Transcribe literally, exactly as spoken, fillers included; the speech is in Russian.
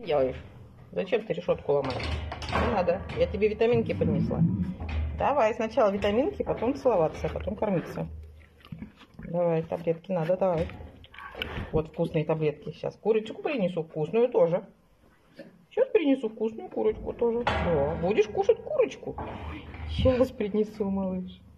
делаешь? Зачем ты решетку ломаешь? Не надо. Я тебе витаминки принесла. Давай сначала витаминки, потом целоваться, потом кормиться. Давай, таблетки надо, давай. Вот вкусные таблетки. Сейчас курочку принесу, вкусную тоже. Сейчас принесу вкусную курочку тоже. Да, будешь кушать курочку? Сейчас принесу, малыш.